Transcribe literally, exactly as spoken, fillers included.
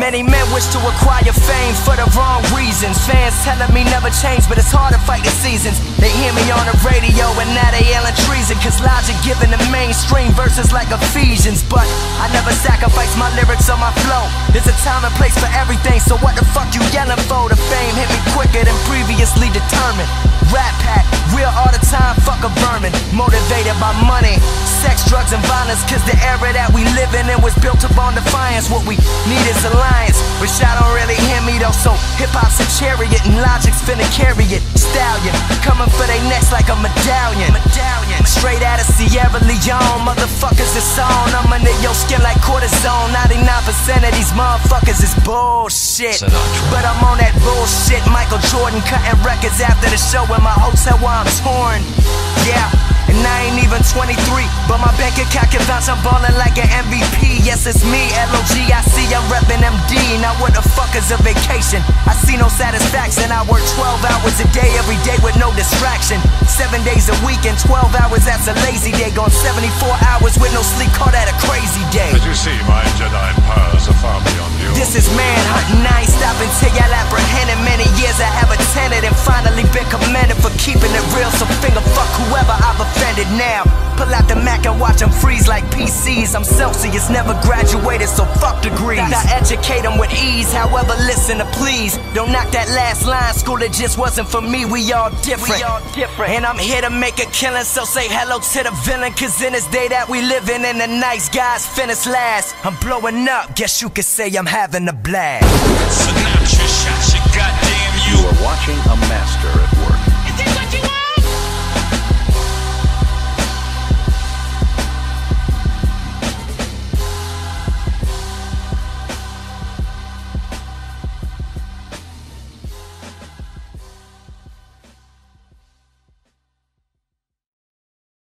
Many men wish to acquire fame for the wrong reasons. Fans telling me never change, but it's hard to fight the seasons. They hear me on the radio and now they yelling treason, cause Logic giving the mainstream verses like Ephesians. But I never sacrifice my lyrics or my flow. There's a time and place for everything, so what the fuck you yelling for? The fame hit me quicker than previously determined. Rat Pack, real all the time, fuck a vermin. Motivated by money, sex, drugs, and violence, cause the era that we living in was built upon defiance. What we need is alliance, but y'all don't really hear me though. So hip-hop's a chariot and Logic's finna carry it. Stallion, coming for they necks like a medallion. Medallion, straight out of Sierra Leone, motherfuckers is on. I'm under your skin like cortisone. ninety-nine percent of these motherfuckers is bullshit, Sinatra. But I'm on that bullshit. Michael Jordan cutting records after the show in my hotel while I'm torn. Yeah, and I ain't even twenty-three, but my bank account can vouch I'm ballin' like an M V P. Yes, it's me, L O G I C, I'm reppin' M D. Now what the fuck is a vacation? I see no satisfaction. I work twelve hours a day, every day with no distraction. Seven days a week and twelve hours, that's a lazy day. Gone seventy-four hours with no sleep, call that a crazy day. Did you see my Jedi powers are far beyond you? This is manhunting, I ain't stopping till y'all apprehended. Many years I have attended and finally been commended for keeping it real. So finger fuck whoever I've offended now. Pull out the Mac and watch them freeze like P Cs. I'm Celsius, never graduated, so fuck degrees. I educate them with ease, however listen to please. Don't knock that last line, school it just wasn't for me. We all different, we all different. And I'm here to make a killing, so say hello to the villain. Cause in this day that we living in, the nice guys finish last. I'm blowing up, guess you could say I'm having a blast. Sinatra shot you, goddamn you. You are watching a master at work. Is this what you want?